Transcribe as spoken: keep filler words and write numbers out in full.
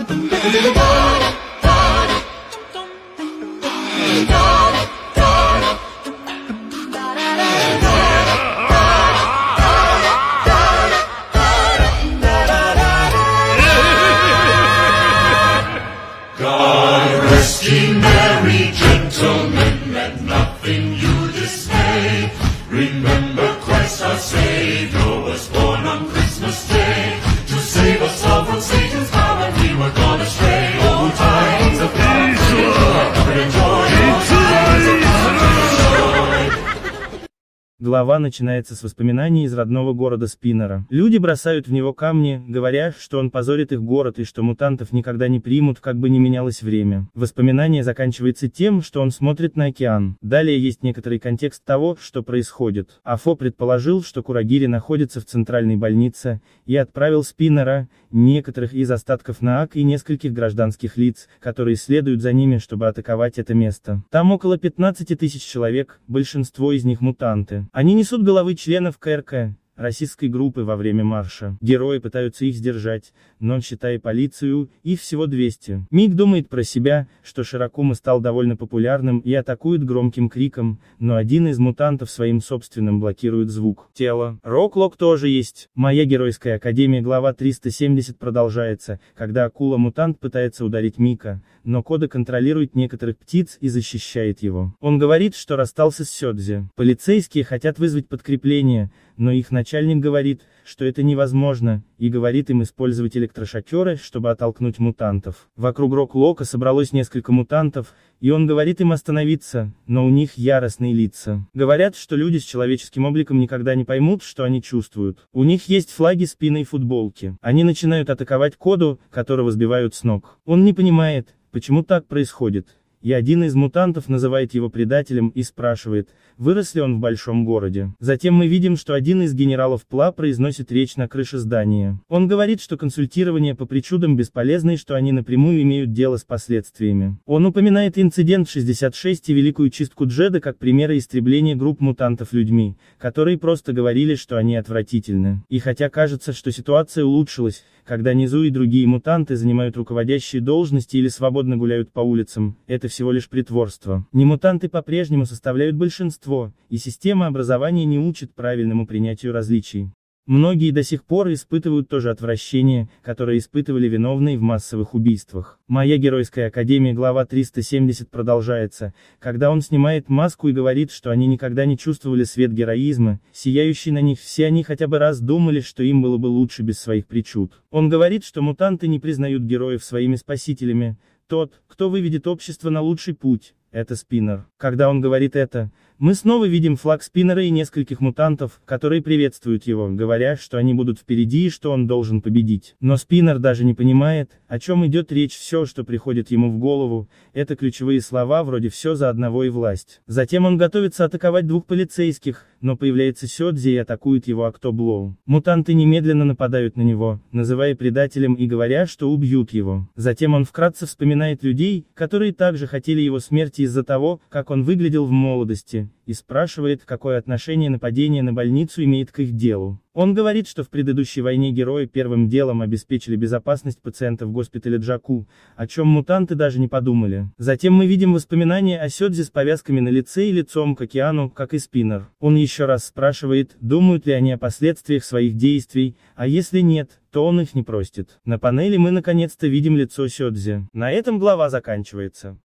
God rest ye merry gentlemen, let nothing you dismay. Remember Christ our Savior was born on Christmas Day to save us all from Satan's power. We were gone astray. Oh, times of God, covered in joy. Oh, times of Глава начинается с воспоминаний из родного города Спиннера. Люди бросают в него камни, говоря, что он позорит их город и что мутантов никогда не примут, как бы ни менялось время. Воспоминание заканчивается тем, что он смотрит на океан. Далее есть некоторый контекст того, что происходит. Афо предположил, что Курагири находится в центральной больнице, и отправил Спиннера, некоторых из остатков Наак и нескольких гражданских лиц, которые следуют за ними, чтобы атаковать это место. Там около пятнадцати тысяч человек, большинство из них мутанты. Они несут головы членов КРК, российской группы во время марша. Герои пытаются их сдержать, но, считая полицию, их всего двести. Мик думает про себя, что Широкума стал довольно популярным и атакует громким криком, но один из мутантов своим собственным блокирует звук. Тело. Роклок тоже есть. Моя геройская академия глава триста семьдесят продолжается, когда акула-мутант пытается ударить Мика, но Кода контролирует некоторых птиц и защищает его. Он говорит, что расстался с Сёдзи. Полицейские хотят вызвать подкрепление, но их начальник говорит, что это невозможно, и говорит им использовать электрошокеры, чтобы оттолкнуть мутантов. Вокруг Роклока собралось несколько мутантов, и он говорит им остановиться, но у них яростные лица. Говорят, что люди с человеческим обликом никогда не поймут, что они чувствуют. У них есть флаги спины и футболки. Они начинают атаковать Коду, которого сбивают с ног. Он не понимает, почему так происходит. И один из мутантов называет его предателем и спрашивает, вырос ли он в большом городе. Затем мы видим, что один из генералов ПЛА произносит речь на крыше здания. Он говорит, что консультирование по причудам бесполезно и что они напрямую имеют дело с последствиями. Он упоминает инцидент в шестьдесят шесть и великую чистку Джеда как примеры истребления групп мутантов людьми, которые просто говорили, что они отвратительны. И хотя кажется, что ситуация улучшилась, когда Низу и другие мутанты занимают руководящие должности или свободно гуляют по улицам, это всего лишь притворство. Немутанты по-прежнему составляют большинство, и система образования не учит правильному принятию различий. Многие до сих пор испытывают то же отвращение, которое испытывали виновные в массовых убийствах. Моя геройская академия глава триста семьдесят продолжается, когда он снимает маску и говорит, что они никогда не чувствовали свет героизма, сияющий на них, все они хотя бы раз думали, что им было бы лучше без своих причуд. Он говорит, что мутанты не признают героев своими спасителями. Тот, кто выведет общество на лучший путь, это Спиннер. Когда он говорит это, мы снова видим флаг Спиннера и нескольких мутантов, которые приветствуют его, говоря, что они будут впереди и что он должен победить. Но Спиннер даже не понимает, о чем идет речь. Все, что приходит ему в голову, это ключевые слова вроде «все за одного и власть». Затем он готовится атаковать двух полицейских, но появляется Сёдзи и атакует его Октоблоу. Мутанты немедленно нападают на него, называя предателем и говоря, что убьют его. Затем он вкратце вспоминает людей, которые также хотели его смерти из-за того, как он выглядел в молодости, и спрашивает, какое отношение нападение на больницу имеет к их делу. Он говорит, что в предыдущей войне герои первым делом обеспечили безопасность пациентов госпиталя Джаку, о чем мутанты даже не подумали. Затем мы видим воспоминания о Сёдзи с повязками на лице и лицом к океану, как и Спиннер. Он еще раз спрашивает, думают ли они о последствиях своих действий, а если нет, то он их не простит. На панели мы наконец-то видим лицо Сёдзи. На этом глава заканчивается.